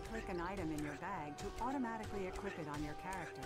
click an item in your bag to automatically equip it on your character.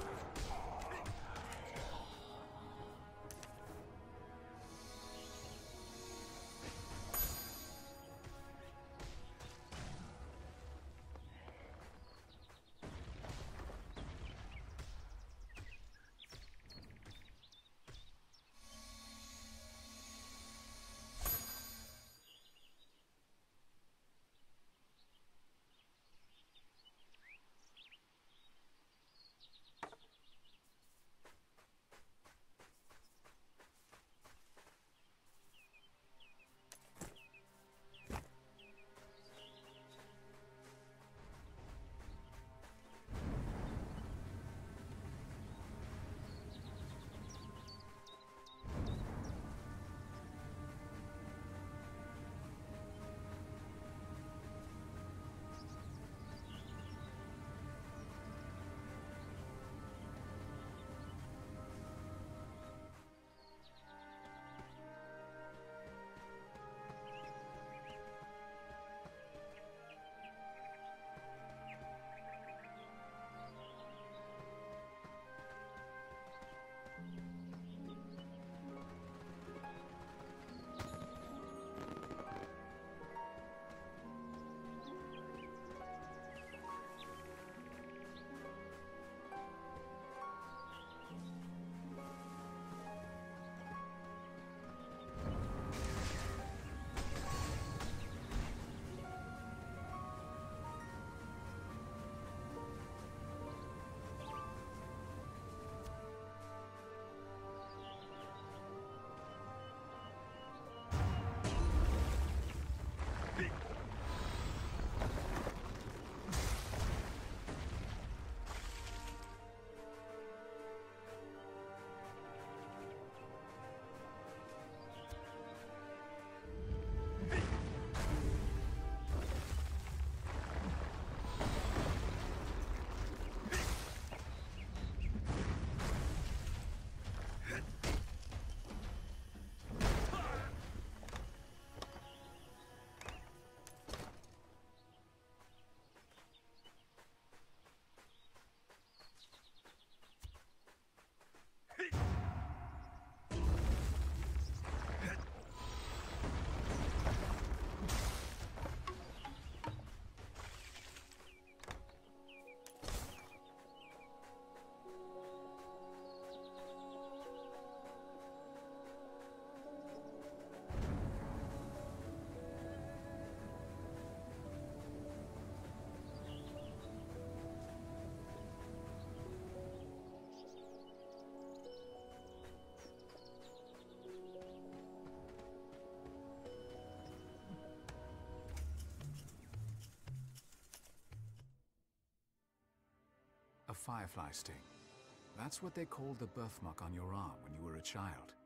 A firefly sting. That's what they called the birthmark on your arm when you were a child.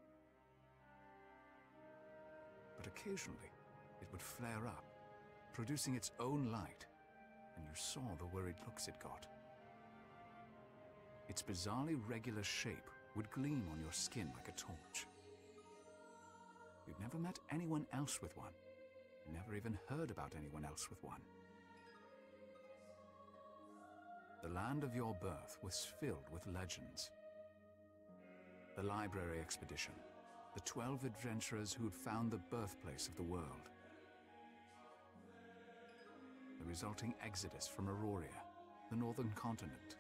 But occasionally, it would flare up, producing its own light, and you saw the worried looks it got. Its bizarrely regular shape would gleam on your skin like a torch. You'd never met anyone else with one. You never even heard about anyone else with one. The land of your birth was filled with legends. The library expedition, the 12 adventurers who'd found the birthplace of the world. The resulting exodus from Auroria, the northern continent.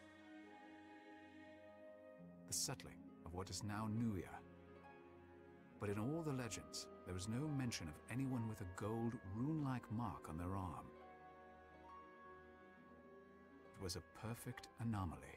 The settling of what is now Nuya. But in all the legends, there was no mention of anyone with a gold rune-like mark on their arm. It was a perfect anomaly.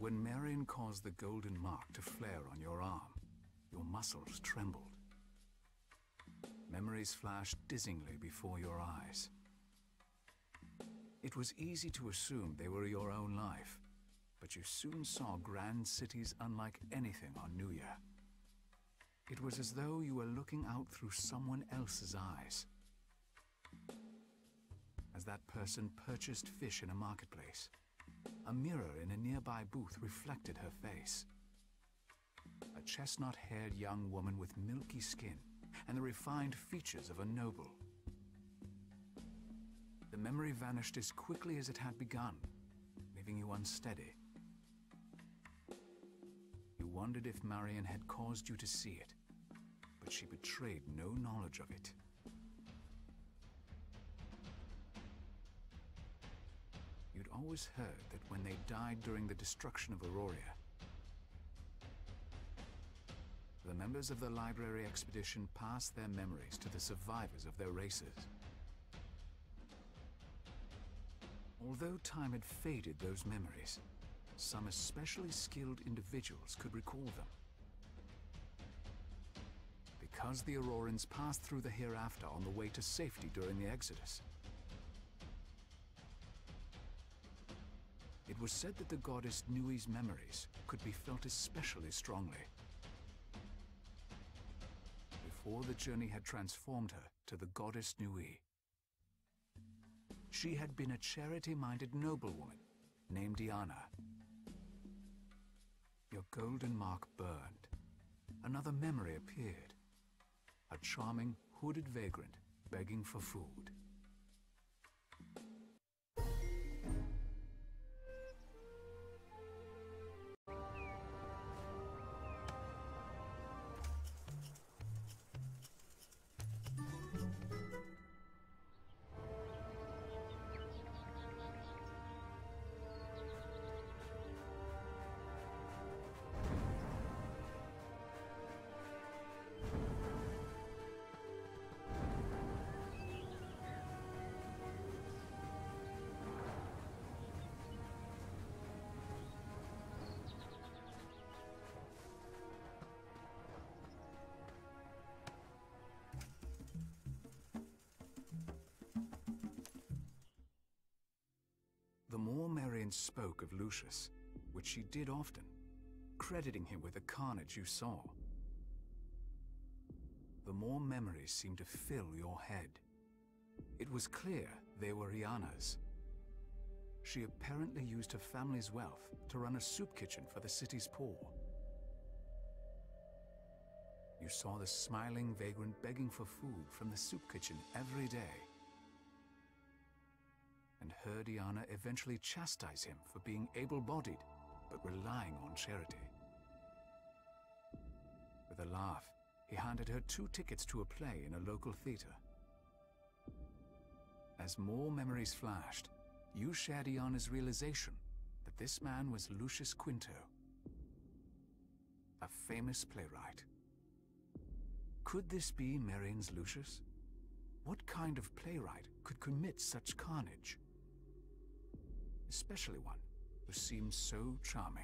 when Marion caused the golden mark to flare on your arm, your muscles trembled. Memories flashed dizzyingly before your eyes. It was easy to assume they were your own life, but you soon saw grand cities unlike anything on New Year. It was as though you were looking out through someone else's eyes. As that person purchased fish in a marketplace, a mirror in a nearby booth reflected her face. A chestnut-haired young woman with milky skin and the refined features of a noble. The memory vanished as quickly as it had begun, leaving you unsteady. You wondered if Marion had caused you to see it, but she betrayed no knowledge of it. You'd always heard that when they died during the destruction of Auroria, the members of the library expedition passed their memories to the survivors of their races. Although time had faded those memories, some especially skilled individuals could recall them. Because the Aurorans passed through the hereafter on the way to safety during the Exodus, it was said that the goddess Nui's memories could be felt especially strongly. Before the journey had transformed her to the goddess Nui, she had been a charity-minded noblewoman named Diana. Your golden mark burned. Another memory appeared. A charming, hooded vagrant begging for food. The more Marion spoke of Lucius, which she did often, crediting him with the carnage you saw, the more memories seemed to fill your head. It was clear they were Rihanna's. She apparently used her family's wealth to run a soup kitchen for the city's poor. You saw the smiling vagrant begging for food from the soup kitchen every day, and heard Iana eventually chastise him for being able-bodied, but relying on charity. With a laugh, he handed her 2 tickets to a play in a local theater. As more memories flashed, you shared Iana's realization that this man was Lucius Quinto, a famous playwright. Could this be Marion's Lucius? What kind of playwright could commit such carnage? Especially one who seemed so charming.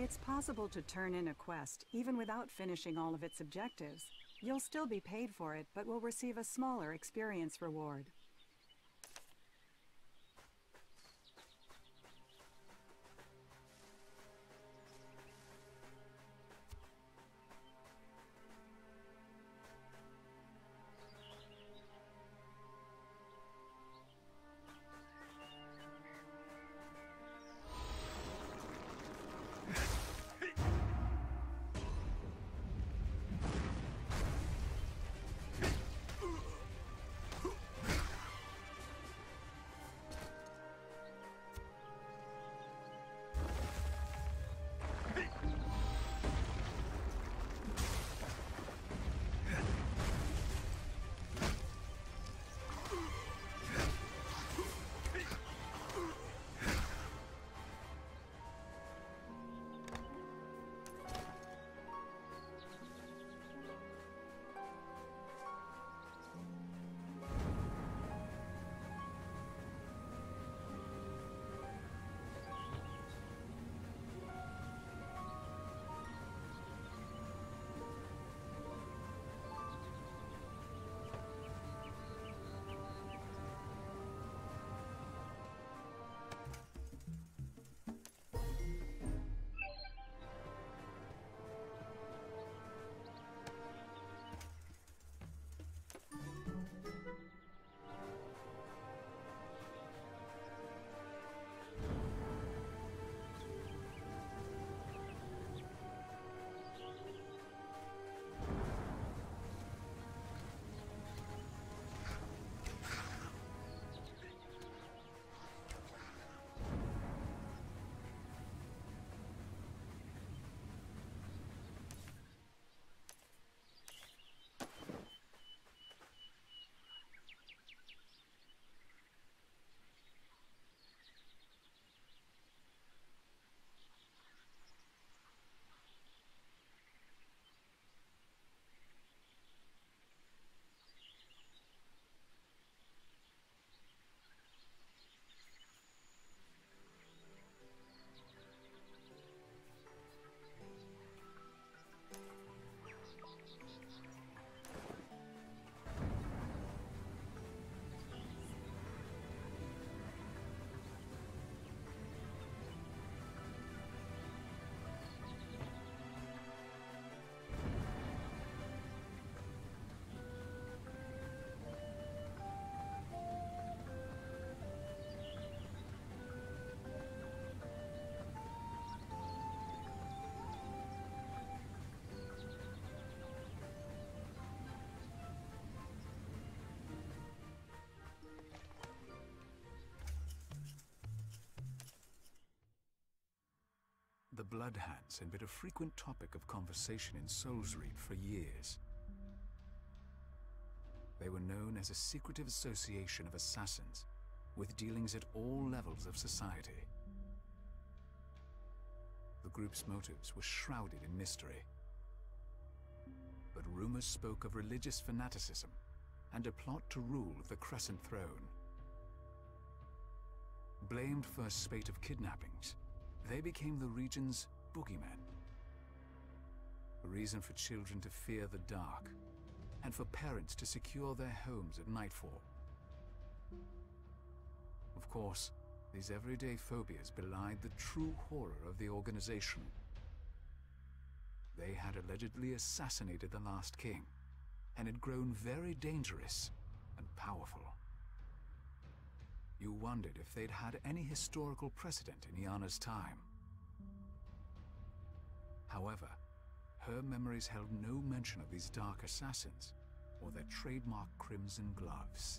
It's possible to turn in a quest even without finishing all of its objectives. You'll still be paid for it, but will receive a smaller experience reward. The Bloodhands had been a frequent topic of conversation in Souls Reap for years. They were known as a secretive association of assassins, with dealings at all levels of society. The group's motives were shrouded in mystery. But rumors spoke of religious fanaticism and a plot to rule the Crescent Throne. Blamed for a spate of kidnappings, they became the region's boogeymen. A reason for children to fear the dark, and for parents to secure their homes at nightfall. Of course, these everyday phobias belied the true horror of the organization. They had allegedly assassinated the last king, and had grown very dangerous and powerful. You wondered if they'd had any historical precedent in Iana's time. However, her memories held no mention of these dark assassins or their trademark crimson gloves.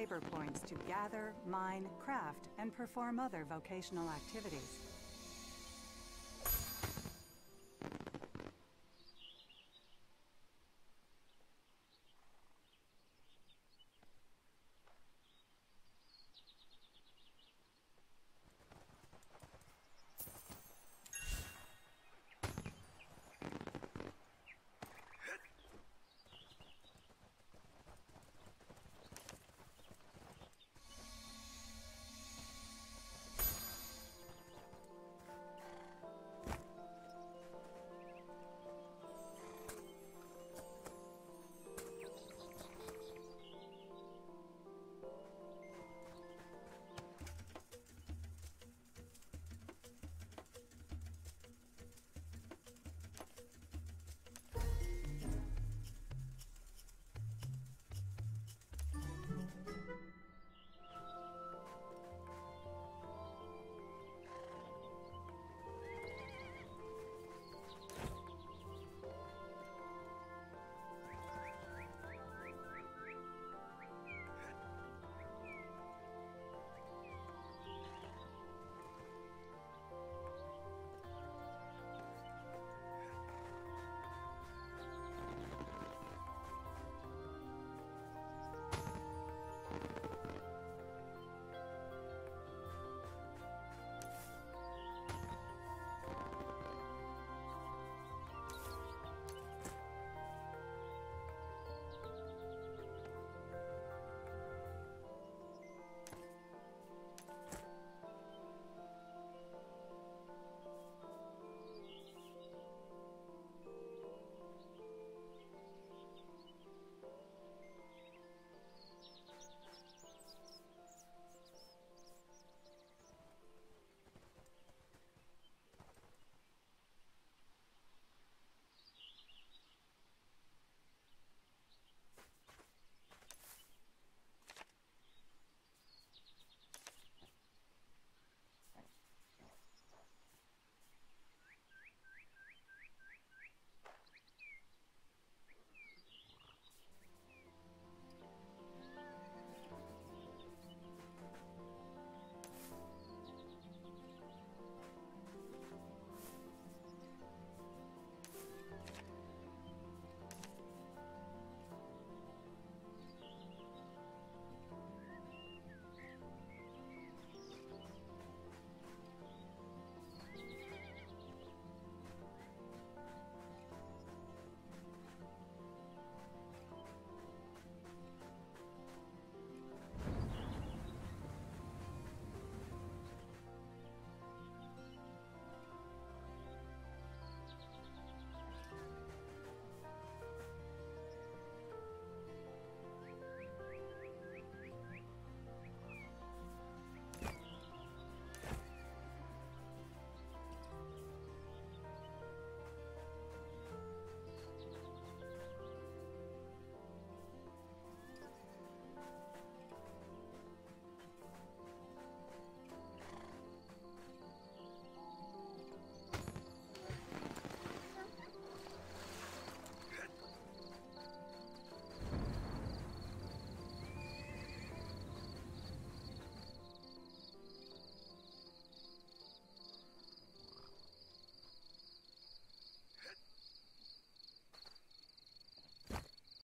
labor points to gather, mine, craft, and perform other vocational activities.